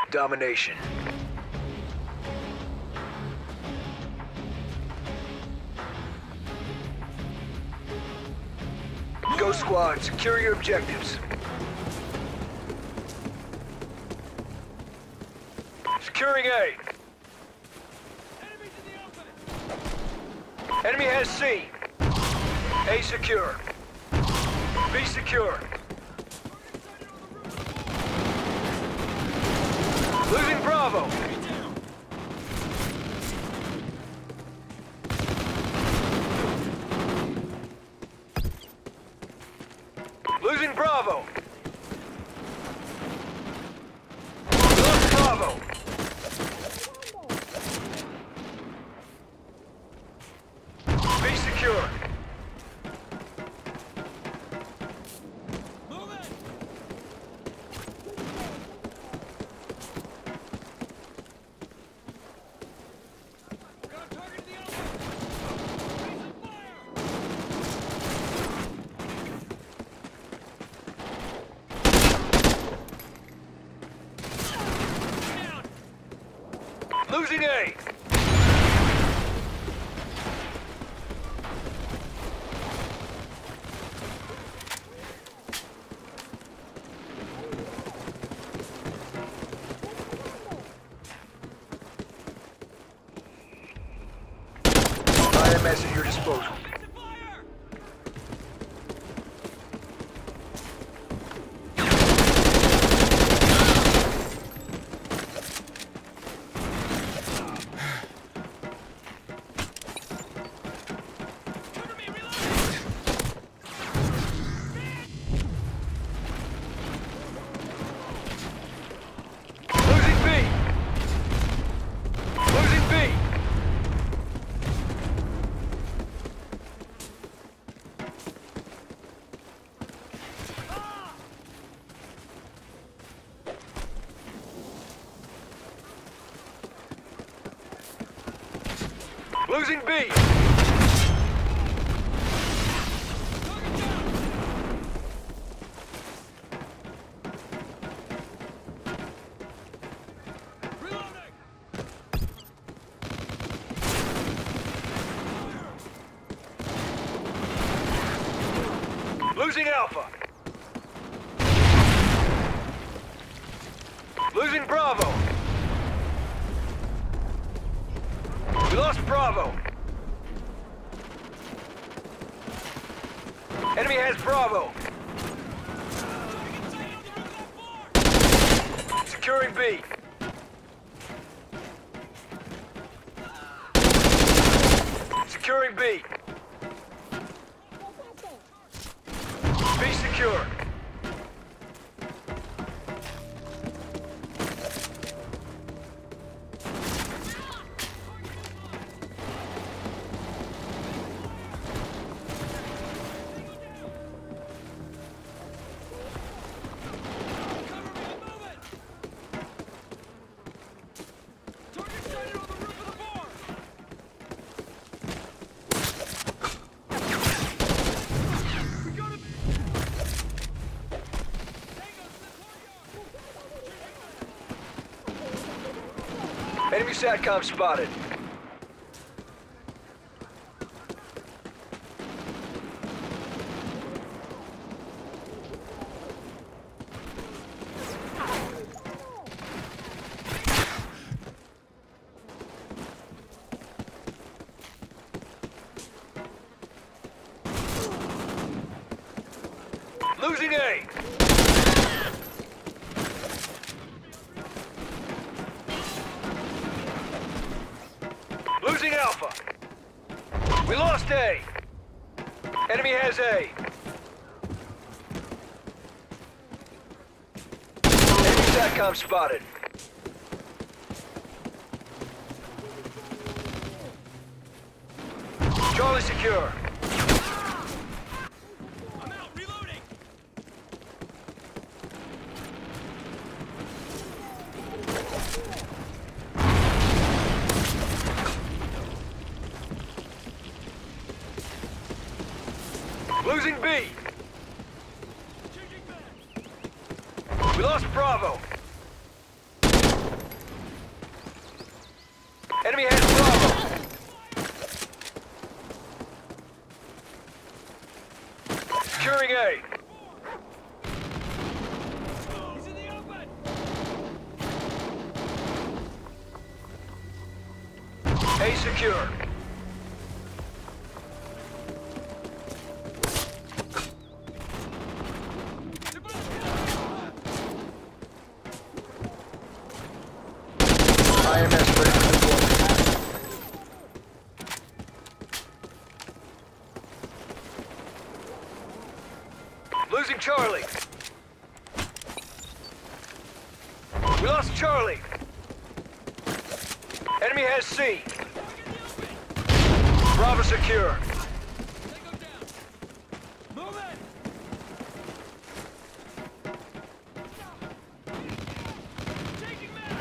Domination. Go squad, secure your objectives. Securing A. Enemy has C. A secure. B secure. Losing Bravo. Losing Bravo. Lost Bravo. B secure. Losing A. IMS at your disposal. Losing B. Losing Alpha. Losing Bravo. We lost Bravo. Enemy has Bravo. Securing B. Securing B. B secure. Enemy SATCOM spotted. Losing A. Losing Alpha. We lost A. Enemy has A. Enemy SATCOM spotted. Charlie secure. I'm out, reloading. Losing B. We lost Bravo. Enemy has Bravo. Securing A. He's in the open! A secure. IMS ready for deployment. Losing Charlie. We lost Charlie. Enemy has C. Bravo secure. They go down! Move it! Taking man!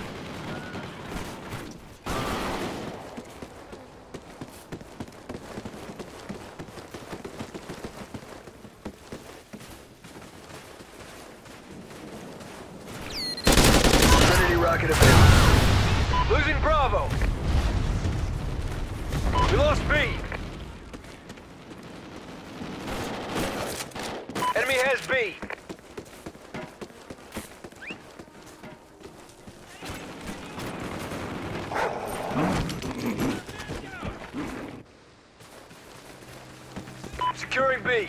Trinity rocket available. Losing Bravo. We lost B. Enemy has B. Securing B.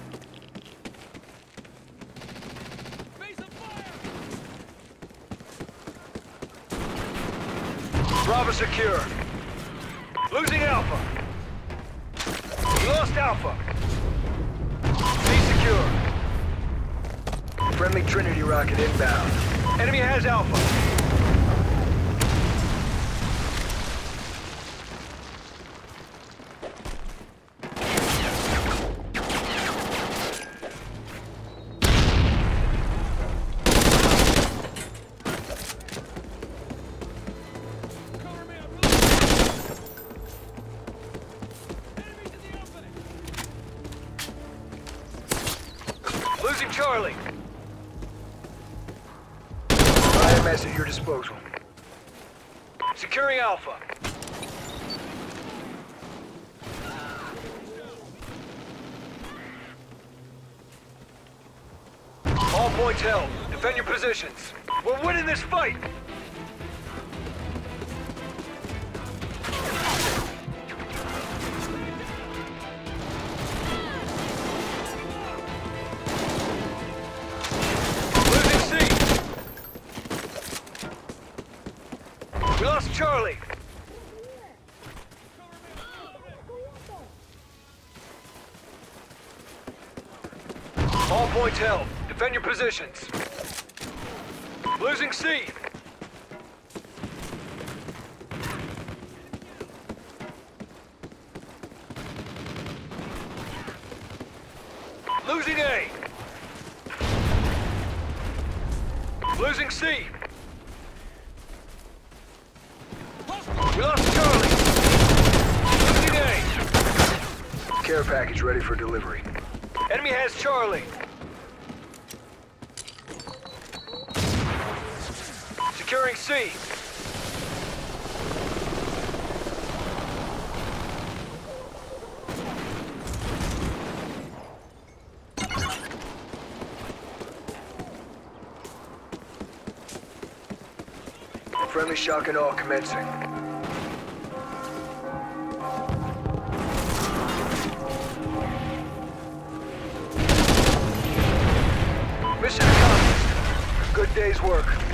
Base of fire! Bravo secure. Losing Alpha. We lost Alpha. B secure. Friendly Trinity rocket inbound. Enemy has Alpha. Cover me up! Enemies in the opening! Losing Charlie. IMS at your disposal. Securing Alpha. All points held. Defend your positions. We're winning this fight! Losing C. We lost Charlie. All points held. Defend your positions. Losing C. Losing A. Losing C. We lost Charlie. Losing A. Care package ready for delivery. Enemy has Charlie. Securing C. Friendly shock and awe commencing. Mission accomplished. Good day's work.